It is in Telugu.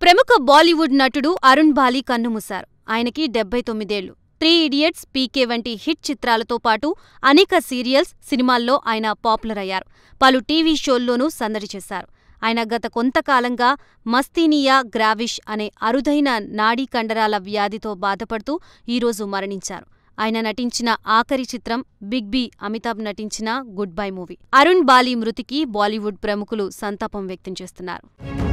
ప్రముఖ బాలీవుడ్ నటుడు అరుణ్ బాలి కన్నుమూశారు. ఆయనకి 79 ఏళ్లు. 3 ఇడియట్స్, పీకే వంటి హిట్ చిత్రాలతో పాటు అనేక సీరియల్స్, సినిమాల్లో ఆయన పాపులర్ అయ్యారు. పలు టీవీ షోల్లోనూ సందడి చేశారు. ఆయన గత కొంతకాలంగా మస్తీనియా గ్రావిస్ అనే అరుదైన నాడీ కండరాల వ్యాధితో బాధపడుతూ ఈరోజు మరణించారు. ఆయన నటించిన ఆఖరి చిత్రం బిగ్ బి అమితాబ్ నటించిన goodbye movie. Arun Bali మృతికి బాలీవుడ్ ప్రముఖులు సంతాపం వ్యక్తం చేస్తున్నారు.